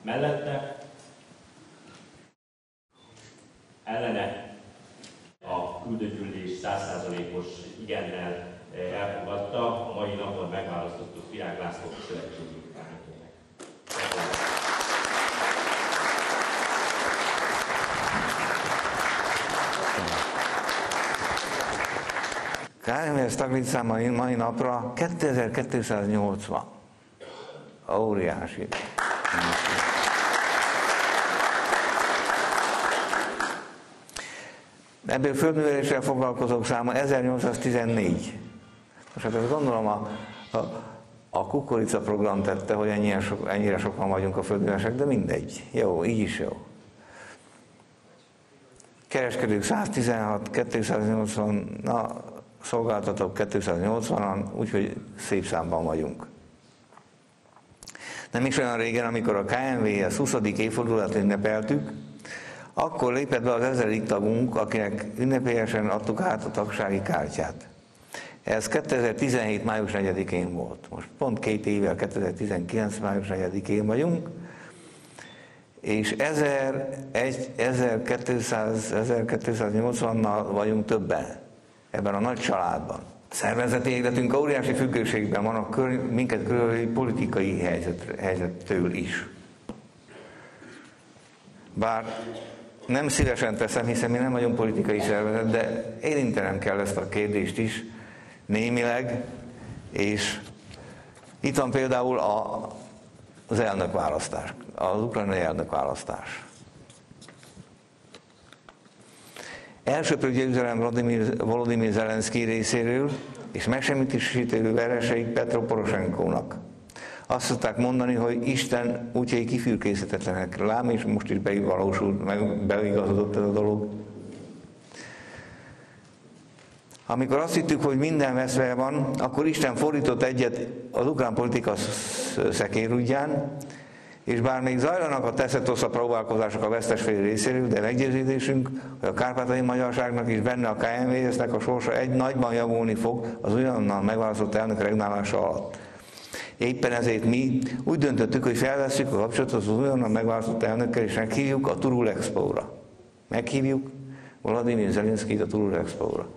mellette, ellene a küldőgyűlés 100%-os igennel elfogadta a mai napon megválasztottuk Virág László szövetségi elnökének. KMS taglétszám mai napra 2280. Óriási. Ebből földműveléssel foglalkozók száma 1814. Most hát ezt gondolom a kukorica program tette, hogy ennyire sokan vagyunk a földművesek, de mindegy. Jó, így is jó. Kereskedők 116, 280, na, szolgáltatók 280-an, úgyhogy szép számban vagyunk. Nem is olyan régen, amikor a KMV-hez 20. évfordulát ünnepeltük, akkor lépett be az 1000. tagunk, akinek ünnepélyesen adtuk át a tagsági kártyát. Ez 2017. május 4-én volt. Most pont 2 évvel 2019. május 4-én vagyunk, és 1280-nal vagyunk többen ebben a nagy családban. Szervezeti életünk óriási függőségben van a minket körülbelül politikai helyzettől is. Bár nem szívesen teszem, hiszen mi nem vagyunk politikai szervezet, de érintenem kell ezt a kérdést is némileg, és itt van például az elnökválasztás, az ukrajnai elnökválasztás. Elsőprő győzelem Volodymyr Zelenszky részéről, és megsemmisítő vereseig Petro Poroshenkónak. Azt szokták mondani, hogy Isten útjai kifürkészhetetlenek, lám, és most is bevalósult, meg beigazodott ez a dolog. Amikor azt hittük, hogy minden veszve van, akkor Isten fordított egyet az ukrán politika szekérudján, és bár még zajlanak a Teszetoszra próbálkozások a vesztes fél részéről, de meggyőződésünk, hogy a kárpátaljai magyarságnak is benne a KMV-nek a sorsa egy nagyban javulni fog az újonnan megválasztott elnök regnálása alatt. Éppen ezért mi úgy döntöttük, hogy felvesszük a kapcsolatot az újonnan megválasztott elnökkel, és meghívjuk a Turul Expo-ra. Meghívjuk Volodymyr Zelenszkyt a Turul Expo-ra.